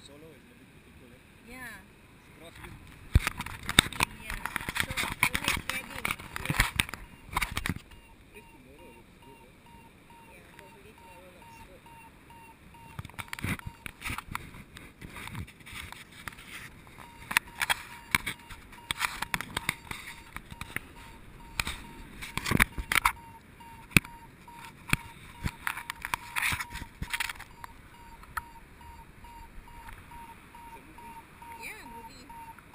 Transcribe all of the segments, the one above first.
solo is a bit difficult. Yeah. Crosswind. Yeah. So always riding. Yes. At least tomorrow looks good. Yeah, hopefully tomorrow looks good. It's a movie. Yeah, movie.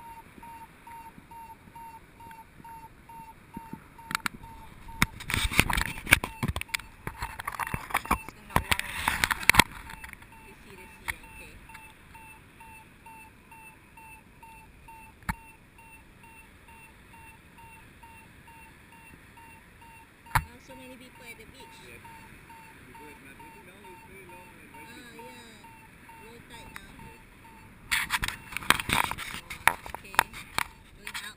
Still not long enough. The sea, okay. Oh, so many people at the beach. Yes. Because not really now, it's very long and very busy. Yeah. Low tide now. Yes. Okay. Going out.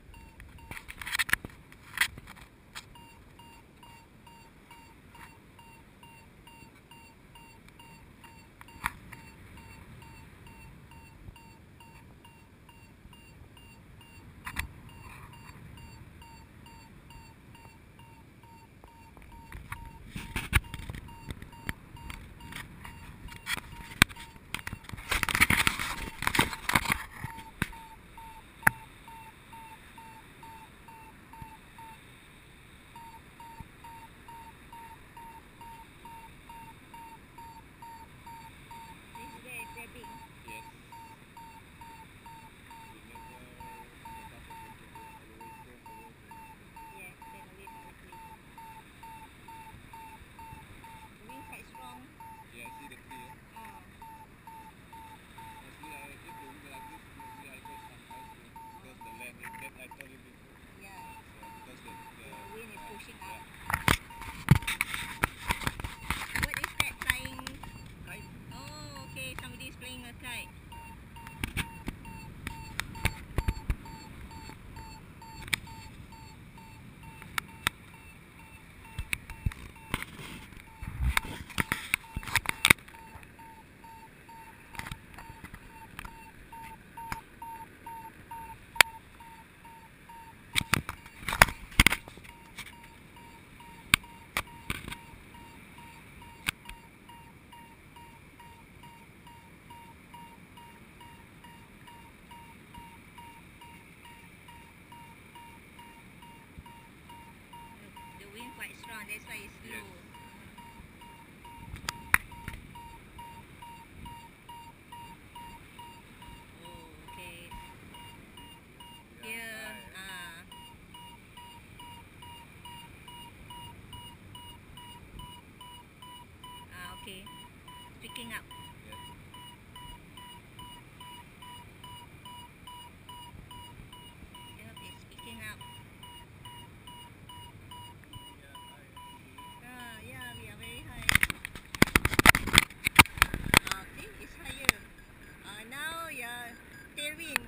This is where it's big. Yes. Whenever on the top of the cable, I always turn away from the cable. Yeah, turn away from the cliff. The wind quite strong. Yeah, see the tree. Oh. Mostly I, if the wind like this, mostly I go some house because the land is that I told you before. Yeah. So because the wind is pushing up. yeah. What is that flying? Kite. Oh, okay. Somebody is playing a kite. The wind quite strong. That's why it's slow. Yes. Oh, okay. Yeah. Here, okay. Picking up. Yes. Yep, it's picking up. Yeah, we are very high. Okay, it's higher. Now, yeah, tailwind.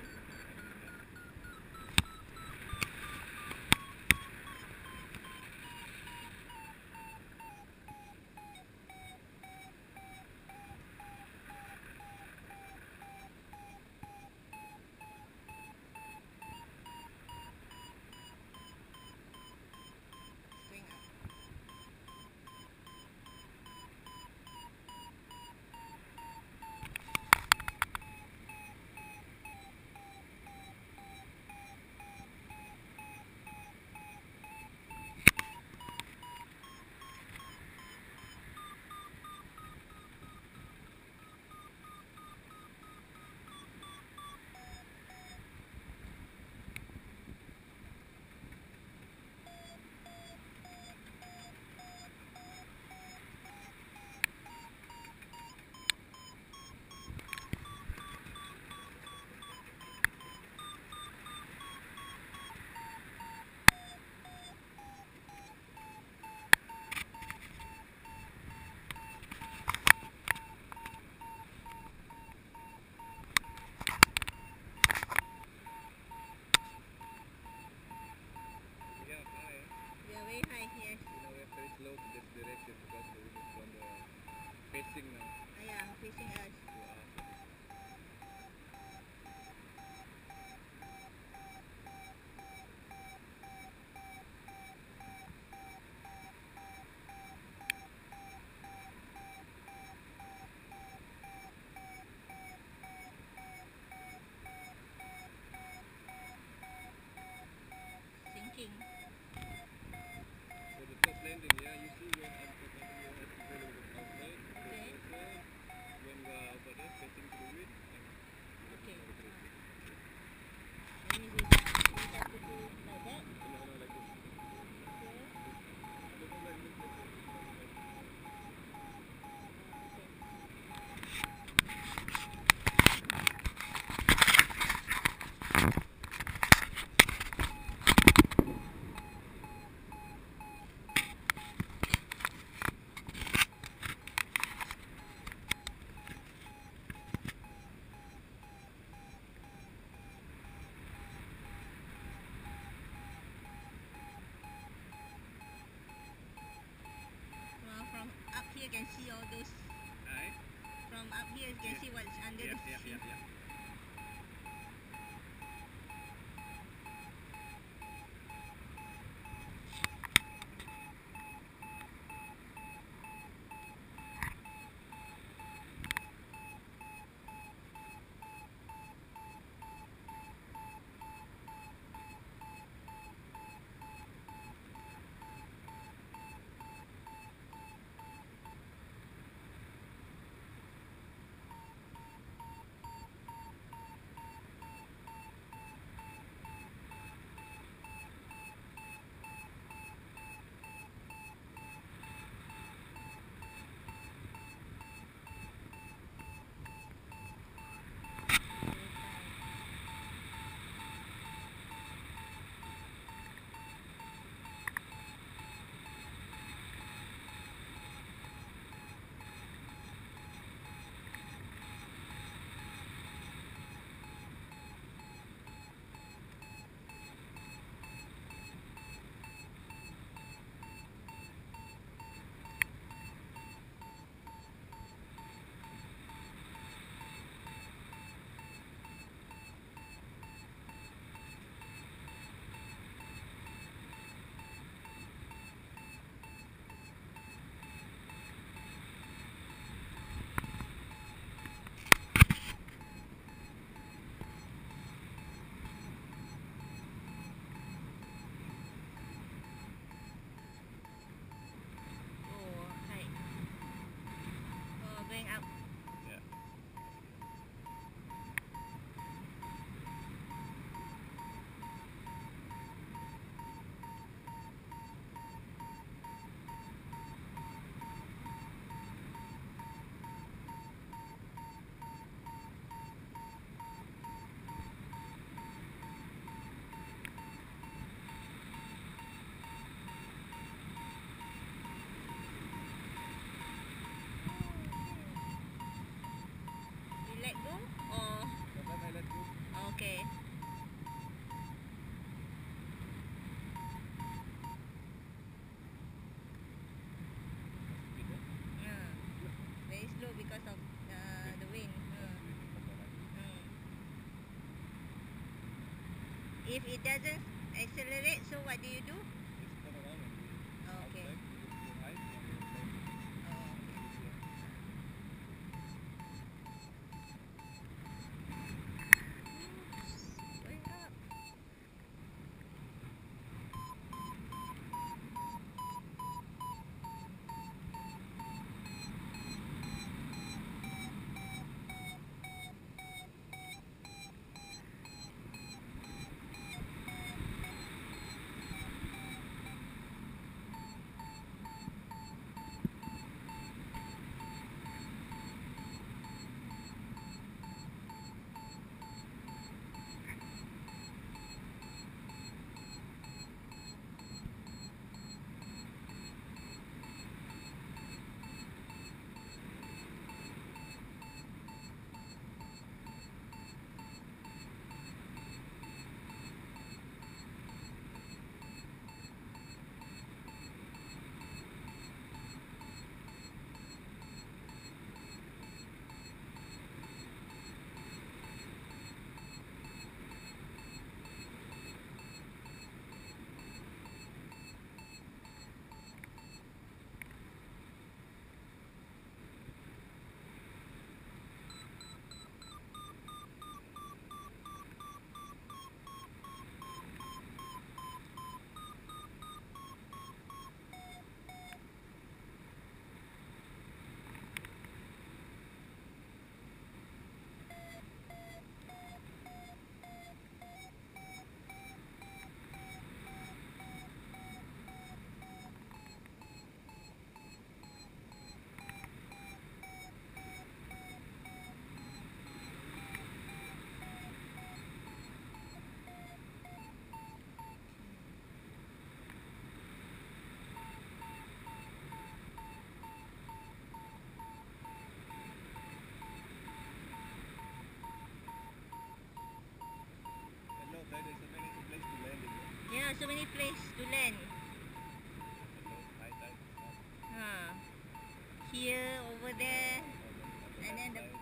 up here, you can see what's under the sea. Going up. Yeah. You let go or Sometimes I let go. okay. Very slow because of the wind. If it doesn't accelerate, so what do you do? Just turn around and we Okay. outside, you look to hide and you play. Going up. Yeah, so many places to land. Here, over there, and then the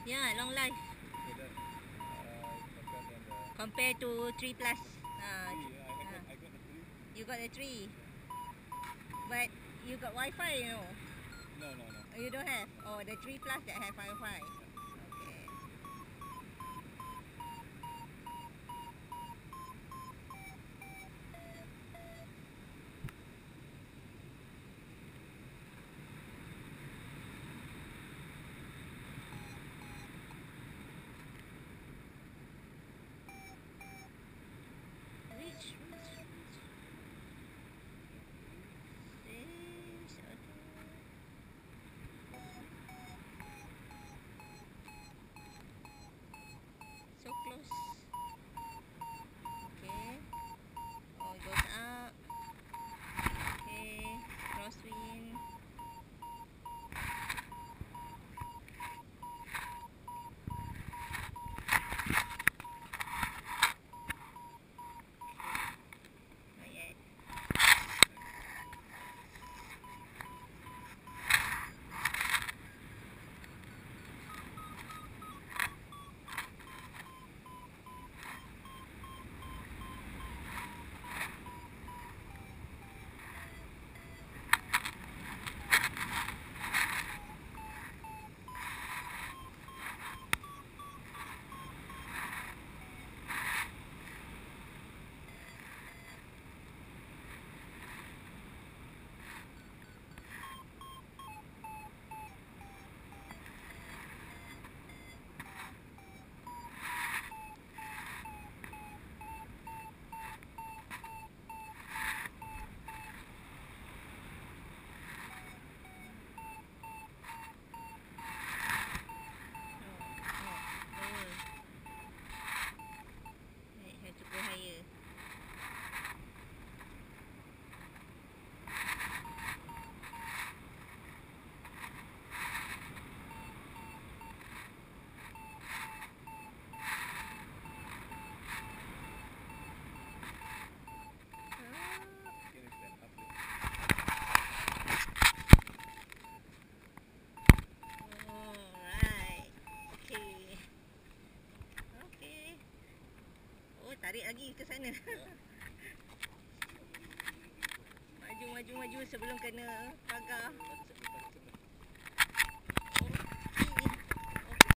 Yeah, long life. So that better than the Compared to 3 plus. 3. I got the 3. You got a 3. But you got Wi-Fi, you know. No. You don't have? Oh, the 3 plus that have Wi-Fi. Okay. Which? This, so close. Okay. Oh, it goes up. Okay. Crosswind. Not yet. Have to go higher. Can you stand up there? Alright. Okay. Okay. Oh, tarik lagi ke sana. Maju sebelum kena pagar. Cepat.